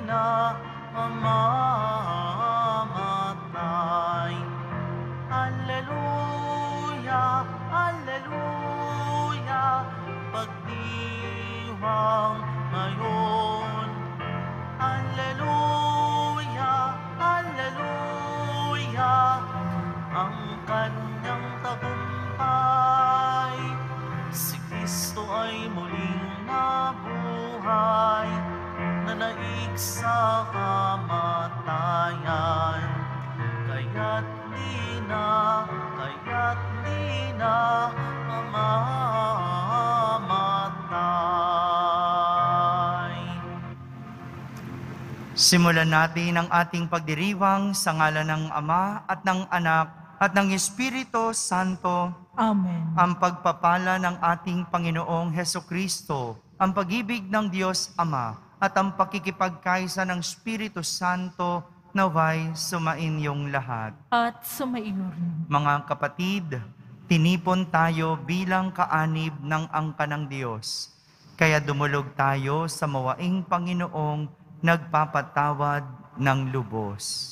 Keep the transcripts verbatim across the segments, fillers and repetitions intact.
na mamamatay. Alleluia, alleluia, pagdiwang ngayon. Alleluia, alleluia, ang kanyang tagumpay. Si Kristo ay muling nabuhay, nanaig sa kamatayan. Kaya't di na, kaya't di na mamamatay. Simulan natin ang ating pagdiriwang sa ngalan ng Ama at ng Anak at ng Espiritu Santo. Amen. Ang pagpapala ng ating Panginoong Hesukristo, ang pag-ibig ng Diyos Ama, at ang pakikipagkaisa ng Espiritu Santo naway sumainyong lahat. At sumaiyo rin. Mga kapatid, tinipon tayo bilang kaanib ng angka ng Diyos. Kaya dumulog tayo sa mawaing Panginoong nagpapatawad ng lubos.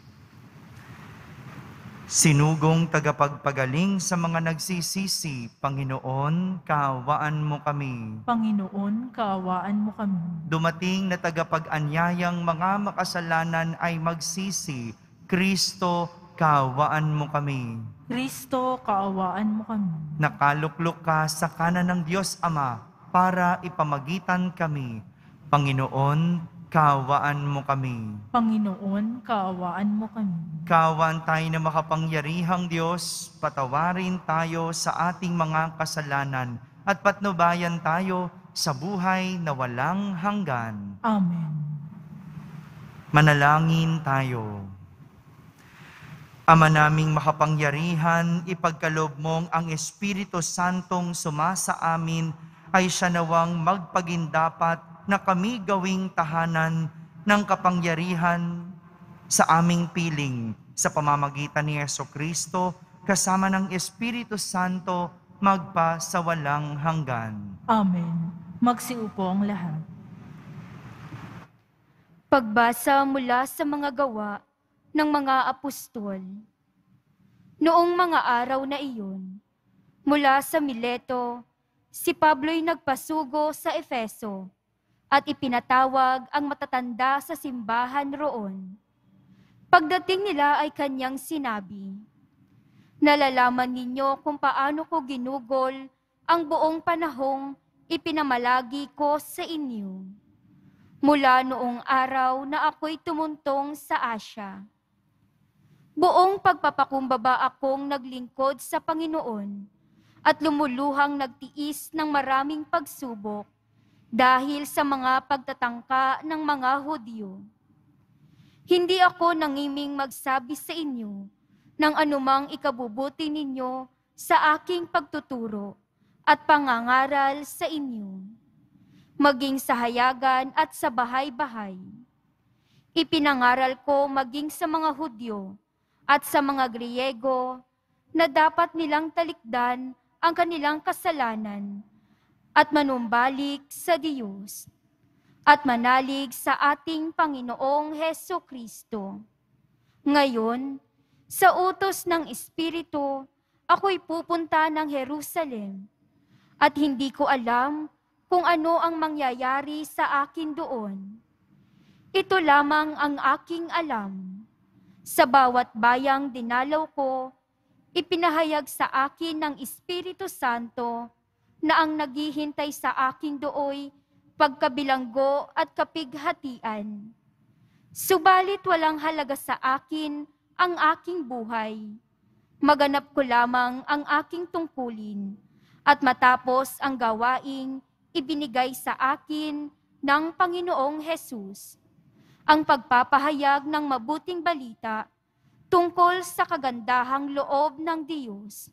Sinugong tagapagpagaling sa mga nagsisisi, Panginoon, kaawaan mo kami. Panginoon, kaawaan mo kami. Dumating na tagapag-anyayang mga makasalanan ay magsisi, Kristo, kaawaan mo kami. Kristo, kaawaan mo kami. Nakaluklok ka sa kanan ng Diyos Ama para ipamagitan kami. Panginoon, kaawaan mo kami. Panginoon, kaawaan mo kami. Kaawaan tayo na makapangyarihang Diyos, patawarin tayo sa ating mga kasalanan at patnubayan tayo sa buhay na walang hanggan. Amen. Manalangin tayo. Ama naming makapangyarihan, ipagkaloob mong ang Espiritu Santong sumasa amin ay siya nawang magpagindapat na kami gawing tahanan ng kapangyarihan sa aming piling sa pamamagitan ni Jesucristo kasama ng Espiritu Santo magpa sa walang hanggan. Amen. Magsiupo ang lahat. Pagbasa mula sa mga gawa ng mga apostol. Noong mga araw na iyon, mula sa Mileto, si Pablo'y nagpasugo sa Efeso at ipinatawag ang matatanda sa simbahan roon. Pagdating nila ay kanyang sinabi, "Nalalaman ninyo kung paano ko ginugol ang buong panahong ipinamalagi ko sa inyo. Mula noong araw na ako'y tumuntong sa Asya. Buong pagpapakumbaba akong naglingkod sa Panginoon at lumuluhang nagtiis ng maraming pagsubok dahil sa mga pagtatangka ng mga Hudyo. Hindi ako nangiming magsabi sa inyo ng anumang ikabubuti ninyo sa aking pagtuturo at pangangaral sa inyo, maging sa hayagan at sa bahay-bahay. Ipinangaral ko maging sa mga Hudyo at sa mga Griego na dapat nilang talikdan ang kanilang kasalanan at manumbalik sa Diyos at manalig sa ating Panginoong Hesukristo. Ngayon, sa utos ng Espiritu, ako'y pupunta ng Jerusalem at hindi ko alam kung ano ang mangyayari sa akin doon. Ito lamang ang aking alam. Sa bawat bayang dinalaw ko, ipinahayag sa akin ng Espiritu Santo na ang naghihintay sa akin dooy pagkabilanggo at kapighatian. Subalit walang halaga sa akin ang aking buhay. Maganap ko lamang ang aking tungkulin at matapos ang gawaing ibinigay sa akin ng Panginoong Hesus, ang pagpapahayag ng mabuting balita tungkol sa kagandahang loob ng Diyos.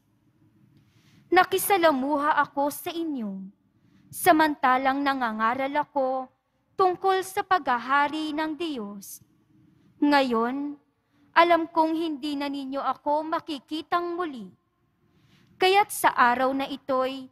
Nakisalamuha ako sa inyo, samantalang nangangaral ako tungkol sa paghahari ng Diyos. Ngayon, alam kong hindi na ninyo ako makikitang muli. Kaya't sa araw na ito'y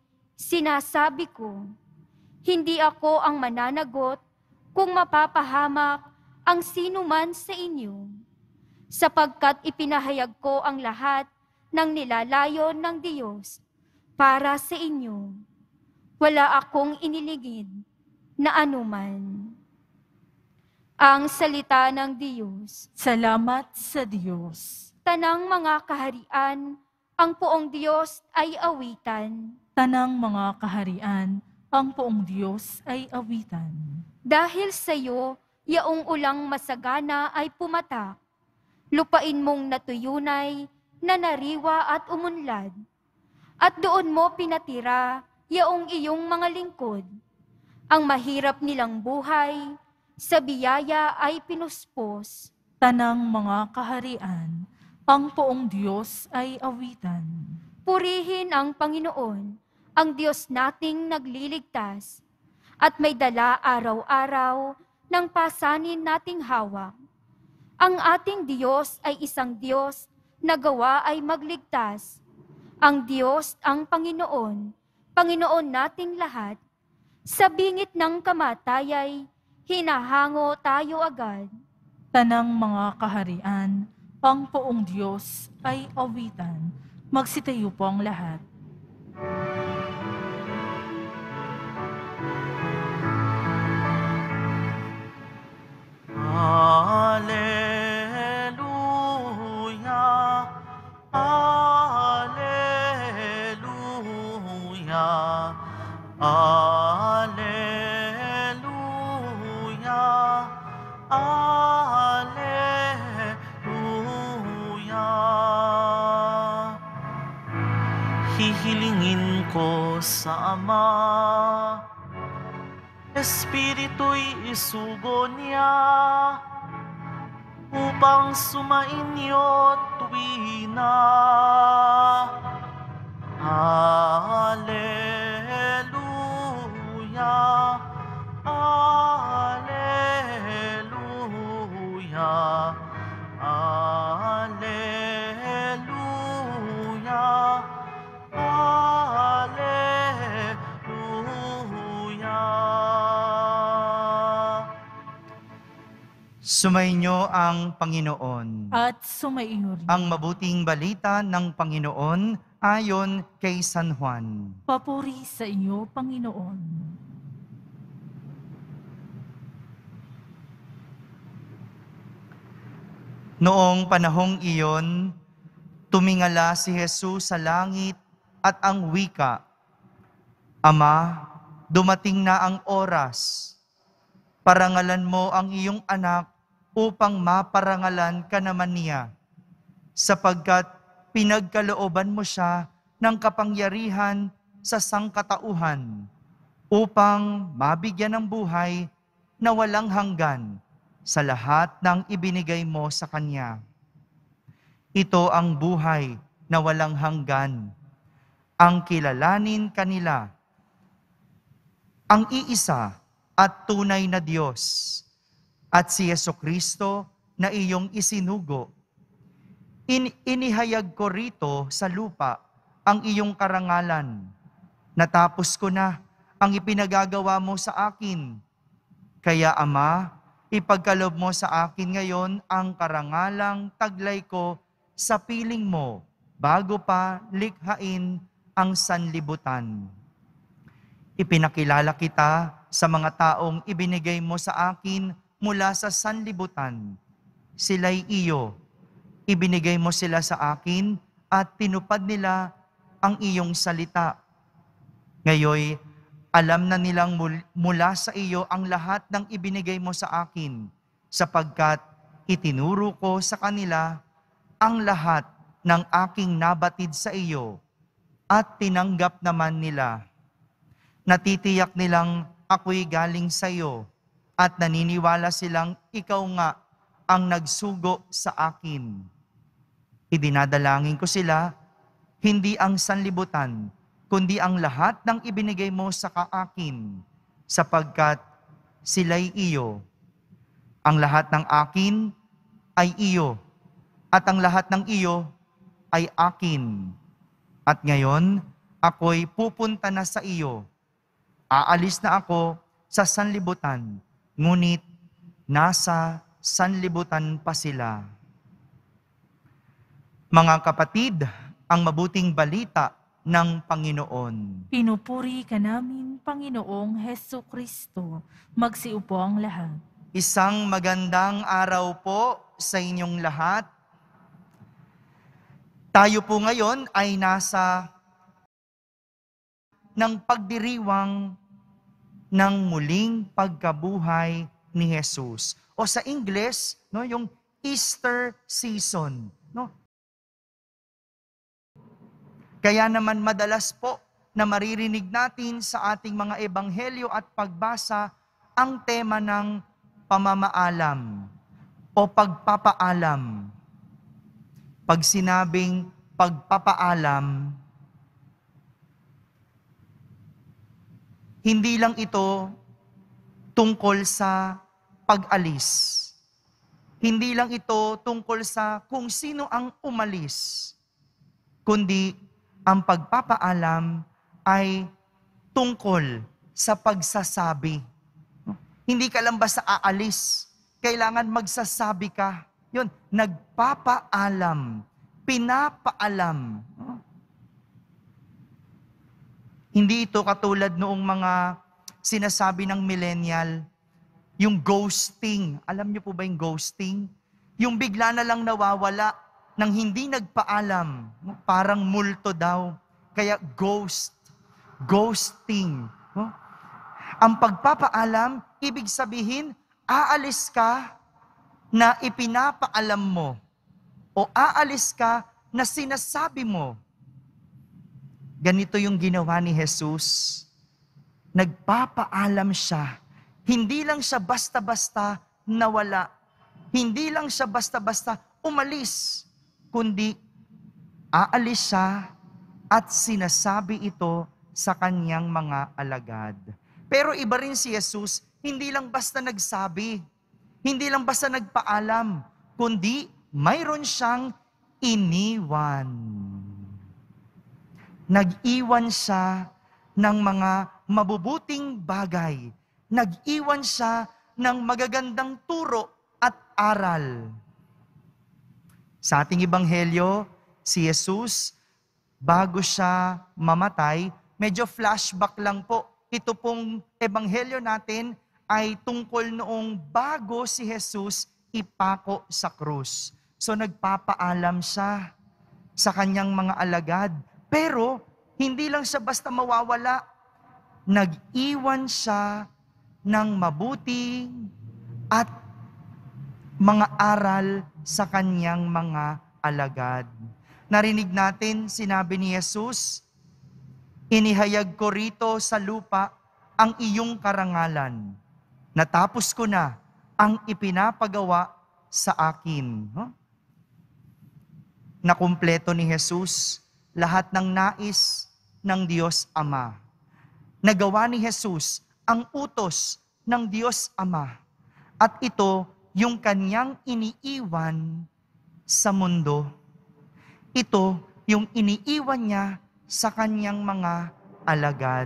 sinasabi ko, hindi ako ang mananagot kung mapapahamak ang sino man sa inyo, sapagkat ipinahayag ko ang lahat ng nilalayon ng Diyos para sa inyo. Wala akong iniligid na anuman. Ang salita ng Diyos. Salamat sa Diyos. Tanang mga kaharian, ang poong Diyos ay awitan. Tanang mga kaharian, ang poong Diyos ay awitan. Dahil sa iyo, yaong ulang masagana ay pumatak. Lupain mong natuyunay, nanariwa at umunlad. At doon mo pinatira, yaong iyong mga lingkod. Ang mahirap nilang buhay, sa biyaya ay pinuspos. Tanang mga kaharian, ang poong Diyos ay awitan. Purihin ang Panginoon, ang Diyos nating nagliligtas, at may dala araw-araw ng pasanin nating hawak. Ang ating Diyos ay isang Diyos na gawa ay magligtas. Ang Diyos ang Panginoon, Panginoon nating lahat. Sa bingit ng kamatayay, hinahango tayo agad. Tanang mga kaharian, ang poong Diyos ay awitan. Magsitayo po ang lahat. Alleluia, Alleluia, Alleluia, Alleluia. Hihilingin ko sa Ama, Espiritu'y isugo niya, upang sumainyo tuwina. Alleluia, Alleluia, Alleluia, Alleluia. Sumainyo ang Panginoon. At sumaiyo rin. Ang mabuting balita ng Panginoon ayon kay San Juan. Papuri sa iyo, Panginoon. Noong panahong iyon, tumingala si Jesus sa langit at ang wika, Ama, dumating na ang oras. Parangalan mo ang iyong anak upang maparangalan ka naman niya, sapagkat pinagkalooban mo siya ng kapangyarihan sa sangkatauhan, upang mabigyan ng buhay na walang hanggan sa lahat ng ibinigay mo sa Kanya. Ito ang buhay na walang hanggan, ang kilalanin kanila, ang iisa at tunay na Diyos, at si Jesucristo na iyong isinugo. In inihayag ko rito sa lupa ang iyong karangalan. Natapos ko na ang ipinagagawa mo sa akin. Kaya Ama, ipagkaloob mo sa akin ngayon ang karangalang taglay ko sa piling mo bago pa likhain ang sanlibutan. Ipinakilala kita sa mga taong ibinigay mo sa akin mula sa sanlibutan. Sila'y iyo. Ibinigay mo sila sa akin at tinupad nila ang iyong salita. Ngayoy, alam na nilang mula sa iyo ang lahat ng ibinigay mo sa akin, sapagkat itinuro ko sa kanila ang lahat ng aking nabatid sa iyo at tinanggap naman nila. Natitiyak nilang ako'y galing sa iyo at naniniwala silang ikaw nga ang nagsugo sa akin. Idinadalangin ko sila, hindi ang sanlibutan, kundi ang lahat ng ibinigay mo sa kaakin, sapagkat sila'y iyo. Ang lahat ng akin ay iyo, at ang lahat ng iyo ay akin. At ngayon, ako'y pupunta na sa iyo. Aalis na ako sa sanlibutan, ngunit nasa sanlibutan pa sila. Mga kapatid, ang mabuting balita ng Panginoon. Pinupuri ka namin, Panginoong Heso Kristo. Magsiupo ang lahat. Isang magandang araw po sa inyong lahat. Tayo po ngayon ay nasa ng pagdiriwang ng muling pagkabuhay ni Jesus. O sa English, no, yung Easter season, no? Kaya naman madalas po na maririnig natin sa ating mga ebanghelyo at pagbasa ang tema ng pamamaalam o pagpapaalam. Pag sinabing pagpapaalam, hindi lang ito tungkol sa pag-alis. Hindi lang ito tungkol sa kung sino ang umalis, kundi ang pagpapaalam ay tungkol sa pagsasabi. Hindi ka lang basta aalis, kailangan magsasabi ka. Yun, nagpapaalam, pinapaalam. Hindi ito katulad noong mga sinasabi ng millennial, yung ghosting. Alam niyo po ba yung ghosting? Yung bigla na lang nawawala nang hindi nagpaalam. Parang multo daw. Kaya ghost. Ghosting. Ang pagpapaalam, ibig sabihin, aalis ka na ipinapaalam mo. O aalis ka na sinasabi mo. Ganito yung ginawa ni Jesus. Nagpapaalam siya. Hindi lang siya basta-basta nawala. Hindi lang siya basta-basta umalis. Kundi aalis siya at sinasabi ito sa kanyang mga alagad. Pero iba rin si Jesus, hindi lang basta nagsabi, hindi lang basta nagpaalam, kundi mayroon siyang iniwan. Nag-iwan siya ng mga mabubuting bagay. Nag-iwan siya ng magagandang turo at aral. Sa ating ebanghelyo, si Jesus, bago siya mamatay, medyo flashback lang po. Ito pong ebanghelyo natin ay tungkol noong bago si Jesus ipako sa krus. So nagpapaalam siya sa kanyang mga alagad. Pero hindi lang siya basta mawawala. Nag-iwan siya ng mabuti at mga aral sa kanyang mga alagad. Narinig natin, sinabi ni Jesus, inihayag ko rito sa lupa ang iyong karangalan. Natapos ko na ang ipinapagawa sa akin. Huh? Nakumpleto ni Jesus lahat ng nais ng Diyos Ama. Nagawa ni Jesus ang utos ng Diyos Ama. At ito yung kanyang iniiwan sa mundo. Ito yung iniiwan niya sa kanyang mga alagad.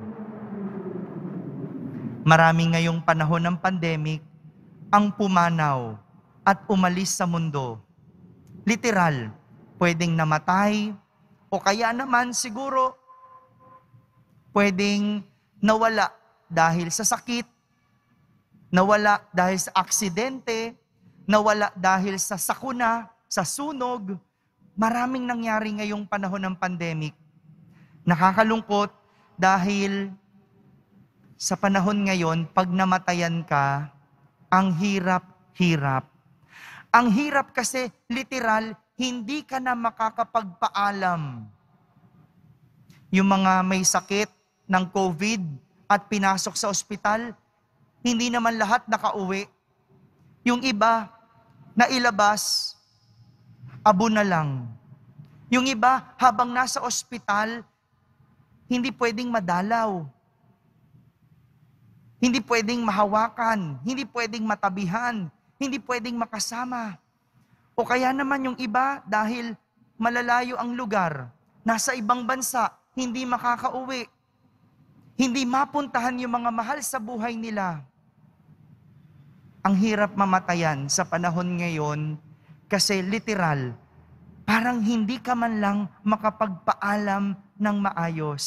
Marami ngayong panahon ng pandemic ang pumanaw at umalis sa mundo. Literal, pwedeng namatay o kaya naman siguro pwedeng nawala dahil sa sakit, nawala dahil sa aksidente, nawala dahil sa sakuna, sa sunog. Maraming nangyari ngayong panahon ng pandemic. Nakakalungkot dahil sa panahon ngayon, pag namatayan ka, ang hirap-hirap. Ang hirap kasi literal, hindi ka na makakapagpaalam. Yung mga may sakit ng COVID at pinasok sa ospital, hindi naman lahat nakauwi. Yung iba, nailabas, abo na lang. Yung iba, habang nasa ospital, hindi pwedeng madalaw. Hindi pwedeng mahawakan. Hindi pwedeng matabihan. Hindi pwedeng makasama. O kaya naman yung iba, dahil malalayo ang lugar, nasa ibang bansa, hindi makakauwi. Hindi mapuntahan yung mga mahal sa buhay nila. ang hirap mamatayan sa panahon ngayon kasi literal, parang hindi ka man lang makapagpaalam ng maayos.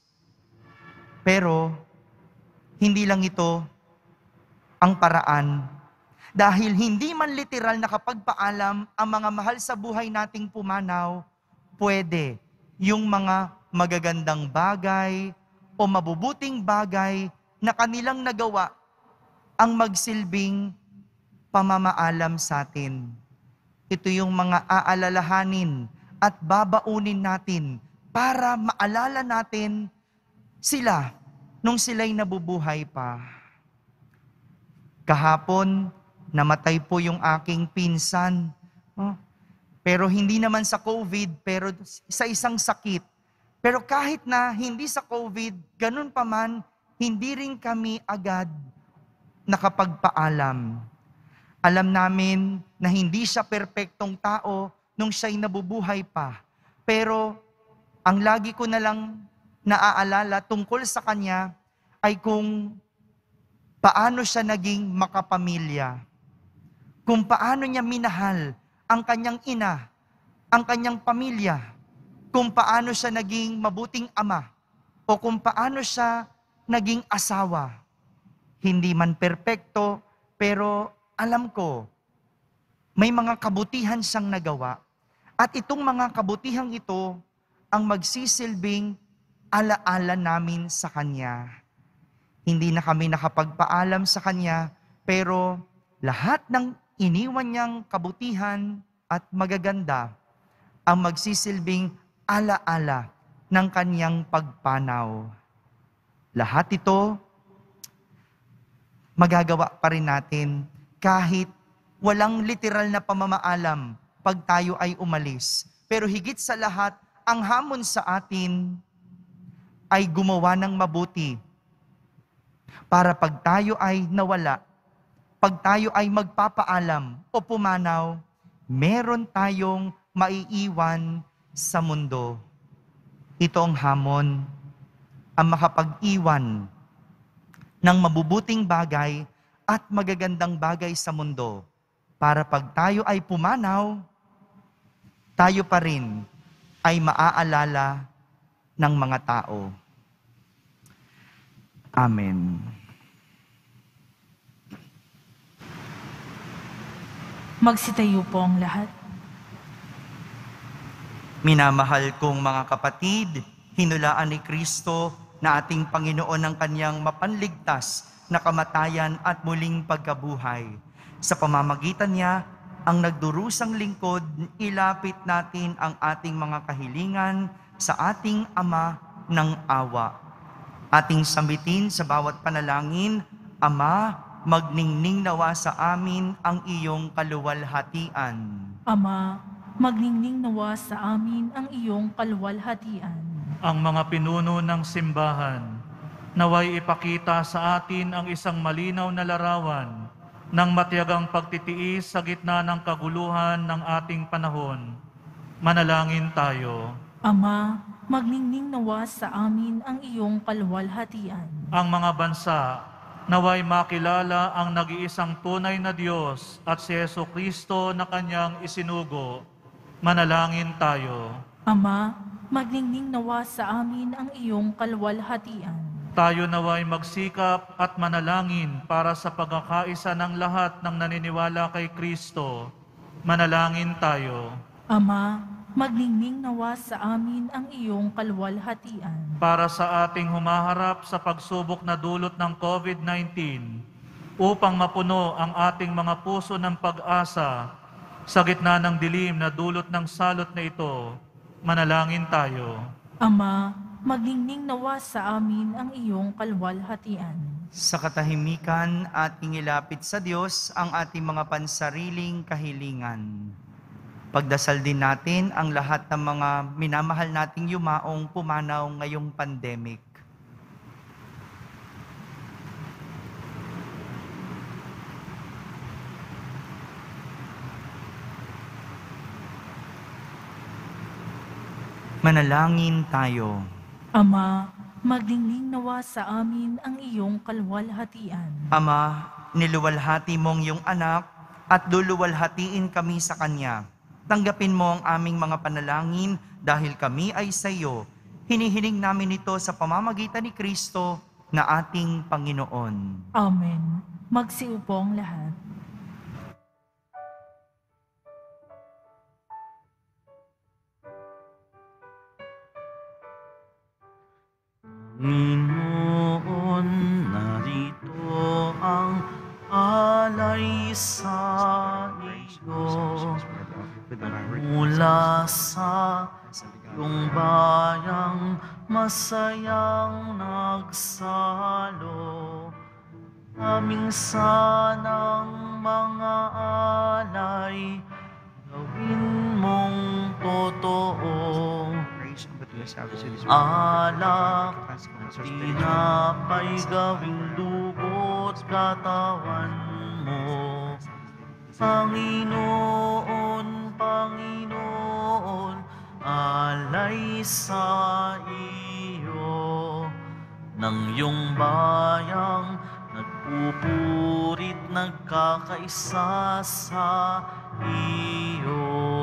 Pero, hindi lang ito ang paraan. Dahil hindi man literal nakapagpaalam ang mga mahal sa buhay nating pumanaw, pwede yung mga magagandang bagay o mabubuting bagay na kanilang nagawa ang magsilbing pamamaalam sa atin. Ito yung mga aalalahanin at babaunin natin para maalala natin sila nung sila'y nabubuhay pa. Kahapon, namatay po yung aking pinsan. Oh, pero hindi naman sa COVID, pero sa isang sakit. Pero kahit na hindi sa COVID, ganun pa man, hindi rin kami agad nakapagpaalam. Alam namin na hindi siya perpektong tao nung siya'y nabubuhay pa. Pero ang lagi ko na lang naaalala tungkol sa kanya ay kung paano siya naging makapamilya. Kung paano niya minahal ang kanyang ina, ang kanyang pamilya. Kung paano siya naging mabuting ama o kung paano siya naging asawa. Hindi man perpekto, pero alam ko, may mga kabutihan siyang nagawa. At itong mga kabutihang ito ang magsisilbing alaala namin sa Kanya. Hindi na kami nakapagpaalam sa Kanya, pero lahat ng iniwan niyang kabutihan at magaganda ang magsisilbing alaala ng Kanyang pagpanaw. Lahat ito, magagawa pa rin natin kahit walang literal na pamamaalam pag tayo ay umalis. Pero higit sa lahat, ang hamon sa atin ay gumawa ng mabuti para pag tayo ay nawala, pag tayo ay magpapaalam o pumanaw, meron tayong maiiwan sa mundo. Ito ang hamon, ang makapag-iwan ng mabubuting bagay at magagandang bagay sa mundo para pag tayo ay pumanaw, tayo pa rin ay maaalala ng mga tao. Amen. Magsitayo po ang lahat. Minamahal kong mga kapatid, hinulaan ni Kristo na ating Panginoon ng Kanyang mapanligtas na kamatayan at muling pagkabuhay. Sa pamamagitan niya, ang nagdurusang lingkod, ilapit natin ang ating mga kahilingan sa ating Ama ng awa. Ating sambitin sa bawat panalangin, Ama, magningning nawa sa amin ang iyong kaluwalhatian. Ama, magningning nawa sa amin ang iyong kaluwalhatian. Ang mga pinuno ng simbahan, naway ipakita sa atin ang isang malinaw na larawan ng matiyagang pagtitiis sa gitna ng kaguluhan ng ating panahon. Manalangin tayo. Ama, magningning nawa sa amin ang iyong kaluwalhatian. Ang mga bansa, naway makilala ang nag-iisang tunay na Diyos at si Jesucristo na Kanyang isinugo. Manalangin tayo. Ama, magningning nawa sa amin ang iyong kaluwalhatian. Tayo naway magsikap at manalangin para sa pagkakaisa ng lahat ng naniniwala kay Kristo. Manalangin tayo. Ama, magningning nawa sa amin ang iyong kaluwalhatian. Para sa ating humaharap sa pagsubok na dulot ng COVID nineteen, upang mapuno ang ating mga puso ng pag-asa sa gitna ng dilim na dulot ng salot na ito, manalangin tayo. Ama, magningning nawa sa amin ang iyong kaluwalhatian. Sa katahimikan ating ilapit sa Diyos ang ating mga pansariling kahilingan. Pagdasal din natin ang lahat ng mga minamahal nating yumaong pumanaw ngayong pandemic. Manalangin tayo. Ama, magningning nawa sa amin ang iyong kaluwalhatian. Ama, niluwalhati mong iyong anak at luluwalhatiin kami sa Kanya. Tanggapin mo ang aming mga panalangin dahil kami ay sa iyo. Hinihiling namin ito sa pamamagitan ni Kristo na ating Panginoon. Amen. Magsiupo ang lahat. Panginoon, narito ang alay sa iyo. Mula sa iyong bayang masayang nagsalo. Aming sanang mga alay, gawin mong totoo. Alak, tinapay gawing lubot katawan mo. Panginoon, Panginoon, alay sa iyo. Nang iyong bayang nagpupurit, nagkakaisa sa iyo.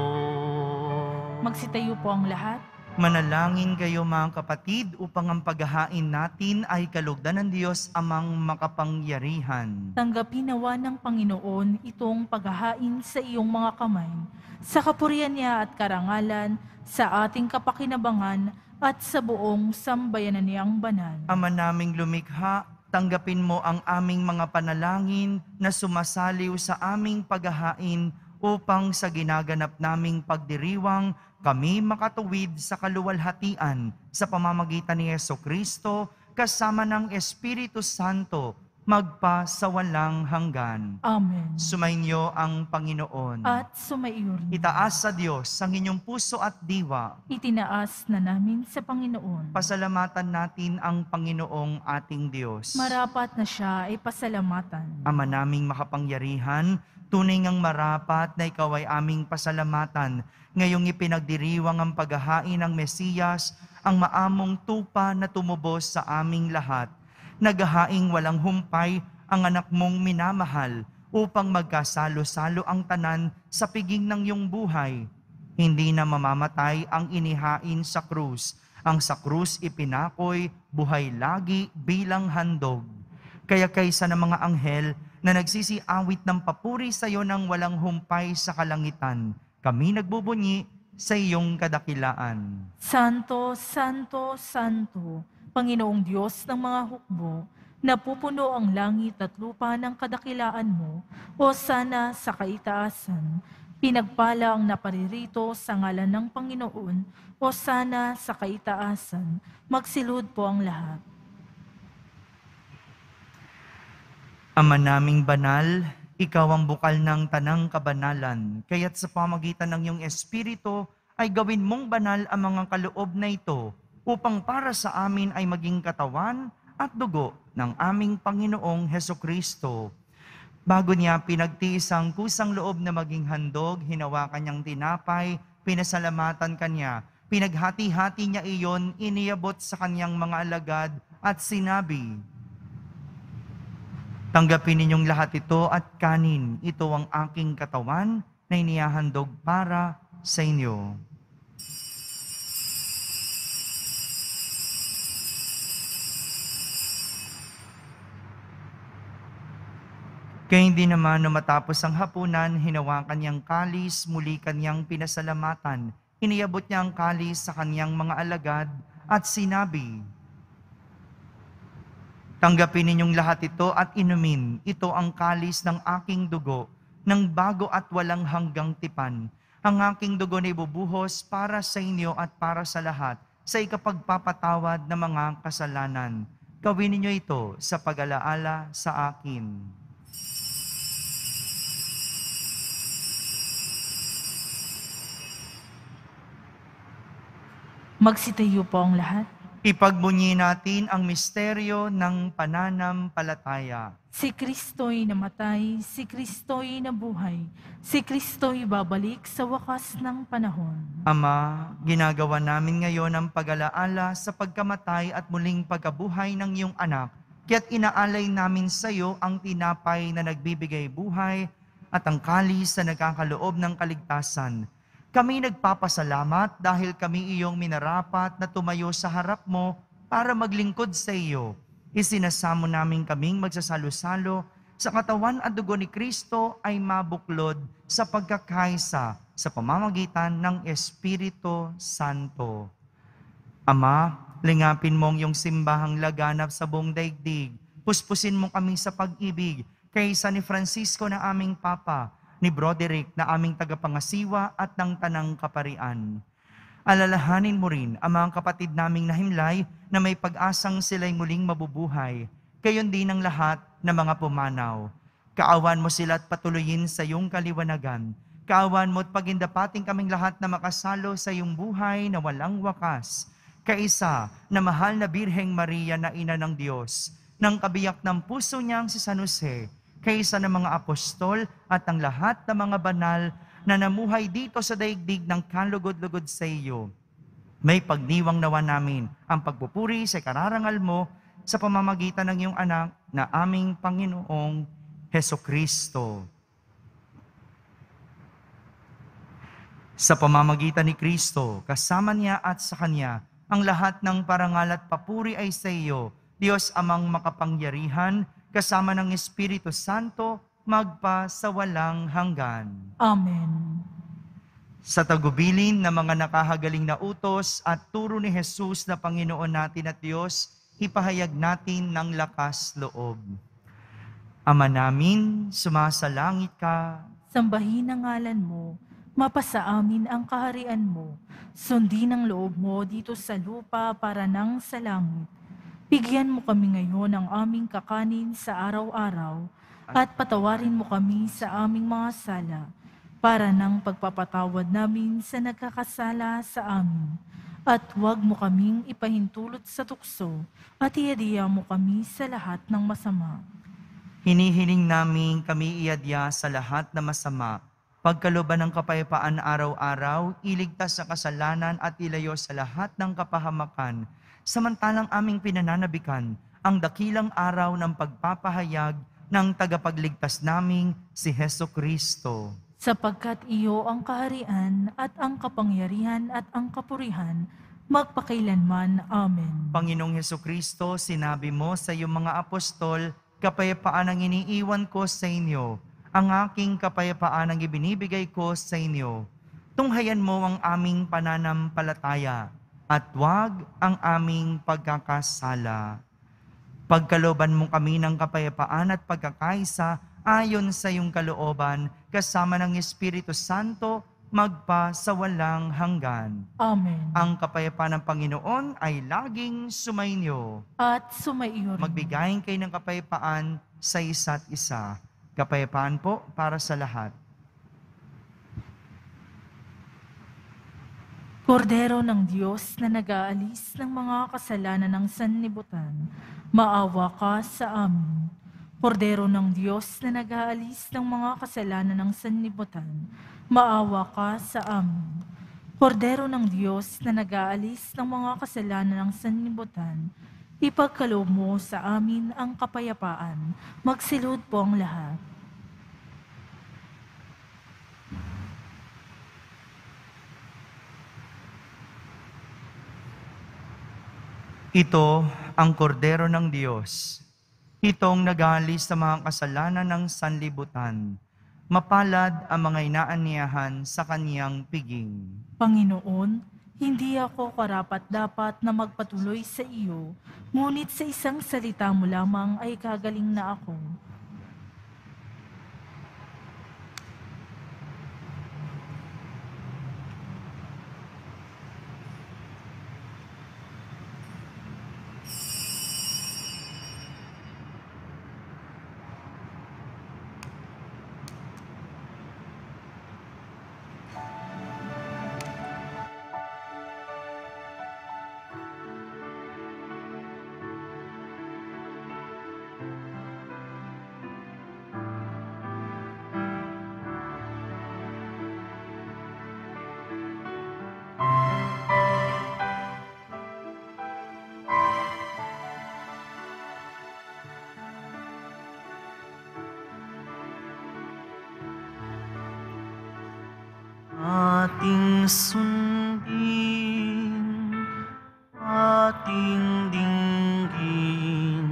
Magsitayo po ang lahat. Manalangin kayo mga kapatid upang ang paghahain natin ay kalugdan ng Diyos amang makapangyarihan. Tanggapin nawa ng Panginoon itong paghahain sa iyong mga kamay, sa kapurihan niya at karangalan, sa ating kapakinabangan at sa buong sambayanan niyang banal. Ama naming lumikha, tanggapin mo ang aming mga panalangin na sumasaliw sa aming paghahain upang sa ginaganap naming pagdiriwang kami makatuwid sa kaluwalhatian sa pamamagitan ni Jesucristo kasama ng Espiritu Santo magpa sa walang hanggan. Amen. Sumainyo ang Panginoon. At sumaiyo rin. Itaas sa Diyos ang inyong puso at diwa. Itinaas na namin sa Panginoon. Pasalamatan natin ang Panginoong ating Diyos. Marapat na siya ay pasalamatan. Ama naming makapangyarihan, tunay ngang marapat na ikaw ay aming pasalamatan. Ngayong ipinagdiriwang ang paghahain ng Mesiyas, ang maamong tupa na tumubos sa aming lahat. Naghahaing walang humpay ang anak mong minamahal upang magkasalo-salo ang tanan sa piging ng iyong buhay. Hindi na mamamatay ang inihain sa krus. Ang sa krus ipinakoy, buhay lagi bilang handog. Kaya kaysa ng mga anghel na nagsisiawit ng papuri sa iyo ng walang humpay sa kalangitan, kami nagbubunyi sa iyong kadakilaan. Santo, Santo, Santo, Panginoong Diyos ng mga hukbo, napupuno ang langit at lupa ng kadakilaan mo, o sana sa kaitaasan. Pinagpala ang naparirito sa ngalan ng Panginoon, o sana sa kaitaasan. Magsilud po ang lahat. Ama naming banal, ikaw ang bukal ng tanang kabanalan, kaya't sa pamagitan ng iyong Espiritu ay gawin mong banal ang mga kaloob na ito upang para sa amin ay maging katawan at dugo ng aming Panginoong Hesukristo. Bago niya pinagtiis ang kusang loob na maging handog, hinawakan niyang tinapay, pinasalamatan kanya, pinaghati-hati niya iyon, iniabot sa kanyang mga alagad at sinabi, "Tanggapin ninyong lahat ito at kanin. Ito ang aking katawan na inihahandog para sa inyo." Kaya hindi naman na matapos ang hapunan, hinawakan niyang kalis, muli kanyang pinasalamatan. Iniabot niya ang kalis sa kanyang mga alagad at sinabi, "Tanggapin ninyong lahat ito at inumin. Ito ang kalis ng aking dugo, ng bago at walang hanggang tipan. Ang aking dugo na ibubuhos para sa inyo at para sa lahat, sa ikapagpapatawad ng mga kasalanan. Gawin ninyo ito sa pag-alaala sa akin." Magsitayo po ang lahat. Ipagbunyi natin ang misteryo ng pananampalataya. Si Kristo'y namatay, si Kristo'y nabuhay, si Kristo'y babalik sa wakas ng panahon. Ama, ginagawa namin ngayon ang pag-alaala sa pagkamatay at muling pagkabuhay ng iyong anak. kaya't inaalay namin sa iyo ang tinapay na nagbibigay buhay at ang kalis na nagkakaloob ng kaligtasan. Kami nagpapasalamat dahil kami iyong minarapat na tumayo sa harap mo para maglingkod sa iyo. Isinasamo namin kaming magsasalo-salo sa katawan at dugo ni Kristo ay mabuklod sa pagkakaisa sa pamamagitan ng Espiritu Santo. Ama, lingapin mong iyong simbahang laganap sa buong daigdig. Puspusin mo kami sa pag-ibig kaysa ni Francisco na aming Papa, ni Broderick na aming tagapangasiwa at ng Tanang Kaparian. Alalahanin mo rin ang mga kapatid naming nahimlay na may pag-asang sila'y muling mabubuhay. Gayon din ang lahat na mga pumanaw. Kaawan mo sila at patuloyin sa iyong kaliwanagan. Kaawan mo at pagindapating kaming lahat na makasalo sa iyong buhay na walang wakas. Kaisa na mahal na Birheng Maria na Ina ng Diyos, ng kabiyak ng puso niyang si San Jose, kaysa ng mga apostol at ang lahat ng mga banal na namuhay dito sa daigdig ng kalugod-lugod sa iyo. May pagdiwang nawa namin ang pagpupuri sa kararangal mo sa pamamagitan ng iyong anak na aming Panginoong Hesukristo. Sa pamamagitan ni Kristo, kasama niya at sa Kanya, ang lahat ng parangal at papuri ay sa iyo, Diyos Amang makapangyarihan, kasama ng Espiritu Santo, magpa sa walang hanggan. Amen. Sa tagubilin ng mga nakahagaling na utos at turo ni Jesus na Panginoon natin at Diyos, ipahayag natin ng lakas loob. Ama namin, sumasalangit ka. Sambahin ang ngalan mo, mapasa amin ang kaharian mo, sundin ang loob mo dito sa lupa para nang sa langit. Bigyan mo kami ngayon ng aming kakanin sa araw-araw at patawarin mo kami sa aming mga sala para nang pagpapatawad namin sa nagkakasala sa amin. At huwag mo kaming ipahintulot sa tukso at iadya mo kami sa lahat ng masama. Hinihiling namin kami iadya sa lahat na masama, pagkalooban ng kapayapaan araw-araw, iligtas sa kasalanan at ilayo sa lahat ng kapahamakan, samantalang aming pinananabikan ang dakilang araw ng pagpapahayag ng tagapagligtas naming si Hesukristo. Sapagkat iyo ang kaharian at ang kapangyarihan at ang kapurihan, magpakailanman. Amen. Panginoong Hesukristo, sinabi mo sa iyong mga apostol, kapayapaan ang iniiwan ko sa inyo, ang aking kapayapaan ang ibinibigay ko sa inyo. Tunghayan mo ang aming pananampalataya at wag ang aming pagkakasala. Pagkalooban mo kami ng kapayapaan at pagkakaisa ayon sa iyong kalooban, kasama ng Espiritu Santo, magpa sa walang hanggan. Amen. Ang kapayapaan ng Panginoon ay laging sumainyo. At sumaiyo rin. Magbigayin kayo ng kapayapaan sa isa't isa. Kapayapaan po para sa lahat. Kordero ng Diyos na nag-aalis ng mga kasalanan ng sanlibutan, maawa ka sa amin. Kordero ng Diyos na nag-aalis ng mga kasalanan ng sanlibutan, maawa ka sa amin. Kordero ng Diyos na nag-aalis ng mga kasalanan ng sanlibutan, ipagkaloob mo sa amin ang kapayapaan. Magsilud po ang lahat. Ito ang kordero ng Diyos. Itong nag-aalis sa mga kasalanan ng sanlibutan. Mapalad ang mga inaanyahan sa kaniyang piging. Panginoon, hindi ako karapat-dapat na magpatuloy sa iyo, ngunit sa isang salita mo lamang ay kagaling na ako. ating sundin, ating dinggin,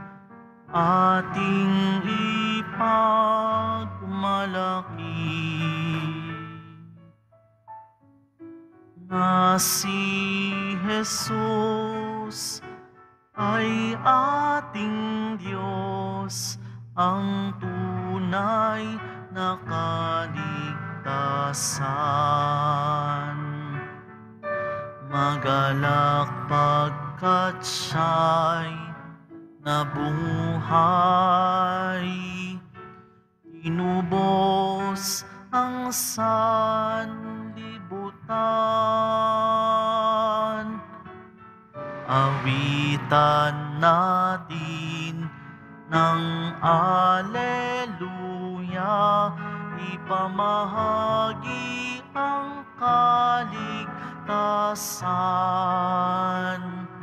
ating ipagmalaki na si Jesus ay ating Diyos, ang tunay na kaligtasan. Magalak pagkat siya'y nabuhay, tinubos ang sanlibutan. Awitan natin ng Alleluia, ipamahagi ang kaligtasan.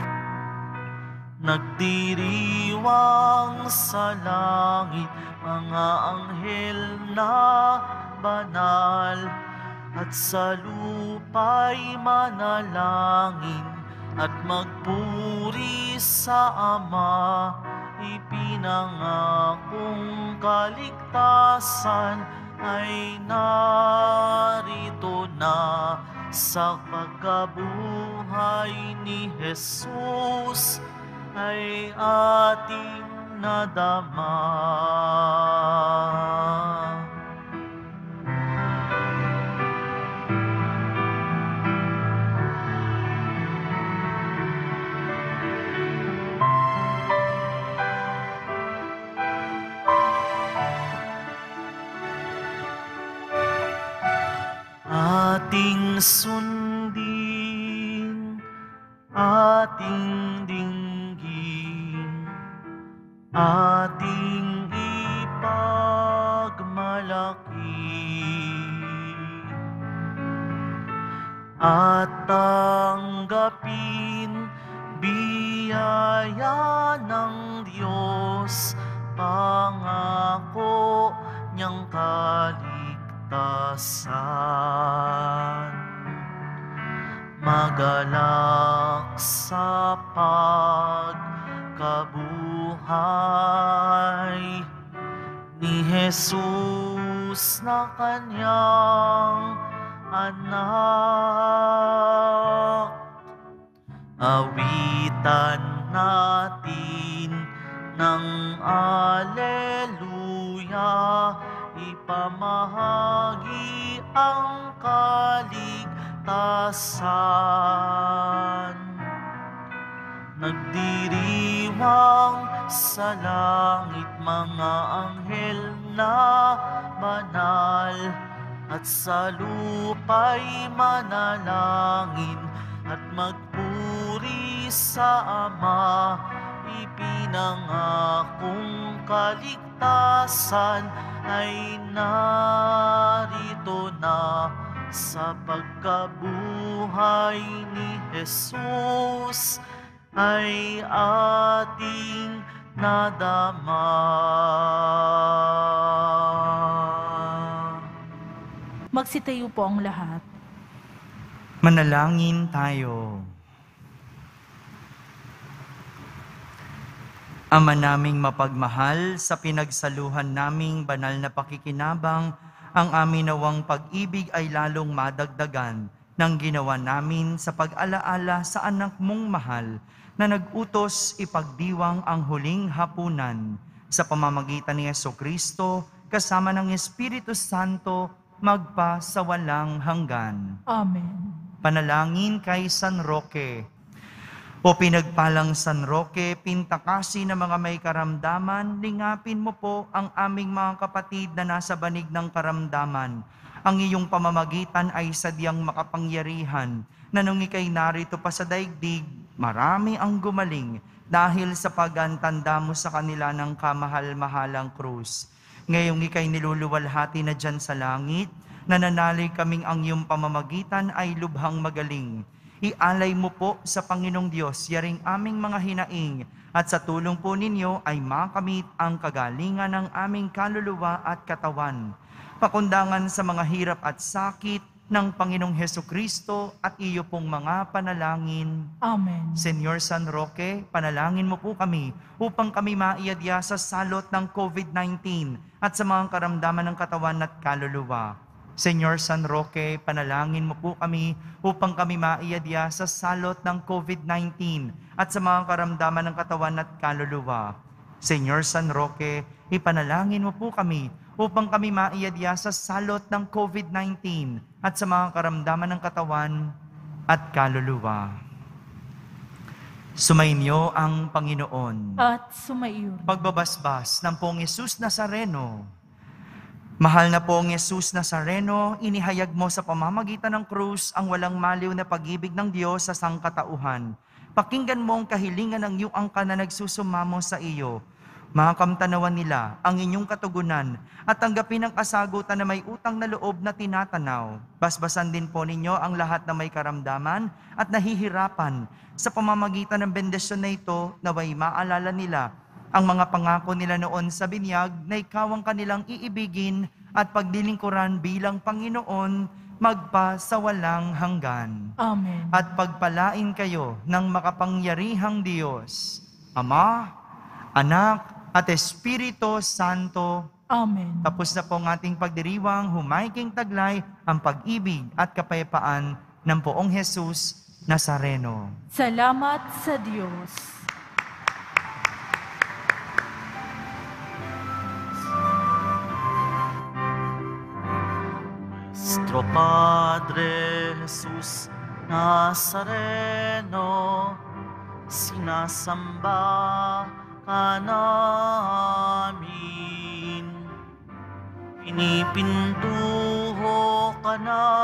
Nagdiriwang sa langit mga anghel na banal, at sa lupa'y manalangin at magpuri sa Ama. Ipinangakong kaligtasan ay narito na sa pagkabuhay ni Jesus ay ating nadama. Ating sundin, ating dinggin, ating ipagmalaki, at tanggapin biyaya ng Diyos, pangako niyang kaligtasan. Magalak sa pagkabuhay ni Jesus na kanyang anak. Awitan natin ng Alleluia, ipamahagi ang kaligtasan. Nagdiriwang sa langit mga anghel na banal, at sa lupa'y manalangin at magpuri sa Ama. Ipinangakong kaligtasan ay narito na sa pagkabuhay ni Jesus ay ating nadama. Magsitayo po ang lahat. Manalangin tayo. Ama naming mapagmahal, sa pinagsaluhan naming banal na pakikinabang, ang amin nawang pag-ibig ay lalong madagdagan ng ginawa namin sa pag-alaala sa anak mong mahal na nag-utos ipagdiwang ang huling hapunan. Sa pamamagitan ni Jesucristo, kasama ng Espiritu Santo, magpa sa walang hanggan. Amen. Panalangin kay San Roque. O pinagpalang San Roque, pintakasi ng mga may karamdaman, lingapin mo po ang aming mga kapatid na nasa banig ng karamdaman. Ang iyong pamamagitan ay sadyang makapangyarihan, na nung ikay narito pa sa daigdig, marami ang gumaling dahil sa pagantanda mo sa kanila ng kamahal-mahalang krus. Ngayong ikay niluluwalhati na dyan sa langit, nananalig kaming ang iyong pamamagitan ay lubhang magaling. Ialay mo po sa Panginoong Diyos yaring aming mga hinaing, at sa tulong po ninyo ay makamit ang kagalingan ng aming kaluluwa at katawan. Pakundangan sa mga hirap at sakit, ng Panginoong Heso Kristo at iyo pong mga panalangin. Amen. Senyor San Roque, panalangin mo po kami upang kami maiadya sa salot ng COVID nineteen at sa mga karamdaman ng katawan at kaluluwa. Senyor San Roque, panalangin mo po kami upang kami maiadya sa salot ng COVID nineteen at sa mga karamdaman ng katawan at kaluluwa. Senyor San Roque, ipanalangin mo po kami upang kami maiadya sa salot ng COVID nineteen at sa mga karamdaman ng katawan at kaluluwa. Sumainyo ang Panginoon. At sumaiyo. Pagbabasbas ng Poong Yesus Nazareno. Mahal na Poong Yesus Nazareno, inihayag mo sa pamamagitan ng krus ang walang maliw na pag-ibig ng Diyos sa sangkatauhan. Pakinggan mo ang kahilingan ng iyong angka na nagsusumamo sa iyo. Makamtanawan nila ang inyong katugunan at tanggapin ang kasagutan na may utang na loob na tinatanaw. Basbasan din po ninyo ang lahat na may karamdaman at nahihirapan. Sa pamamagitan ng bendisyon na ito, naway maalala nila ang mga pangako nila noon sa binyag na ikaw ang kanilang iibigin at paglilingkuran bilang Panginoon magpa sa walang hanggan. Amen. At pagpalain kayo ng makapangyarihang Diyos, Ama, Anak, at Espiritu Santo. Amen. Tapos na po ang ating pagdiriwang, humaiking taglay ang pag-ibig at kapayapaan ng Poong Hesus Nazareno. Salamat sa Diyos. Nuestro Padre Jesus Nazareno, sinasamba ka namin, pinipintuho ka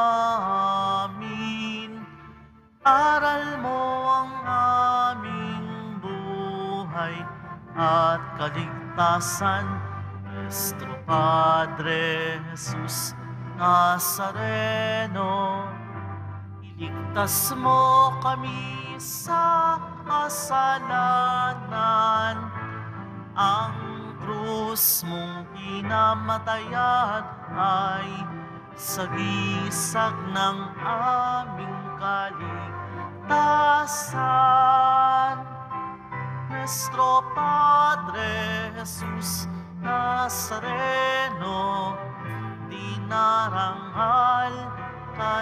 namin, aral mo ang aming buhay at kaligtasan. Nuestro Padre Jesus Nazareno, iligtas mo kami sa kasalanan. Ang krus mong pinamatayan ay sagisag ng aming kaligtasan. Nuestro Padre Jesus Nazareno, dinarangal ka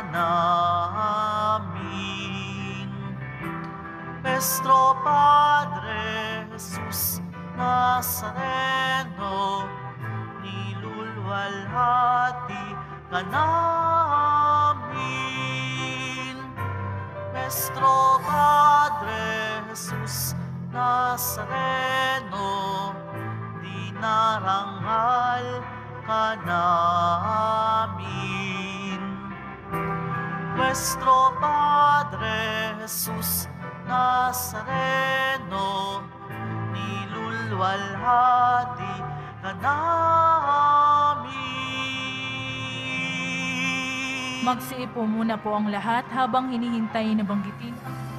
namin. Nuestro Padre Jesus Nazareno, nilulwalhati ka namin. Nuestro Padre Jesus Nazareno, dinarangal ka namin. Nuestro Padre Jesus Nazareno, nilulwalhati ka namin. Magsiipo muna po ang lahat habang hinihintay na banggitin ang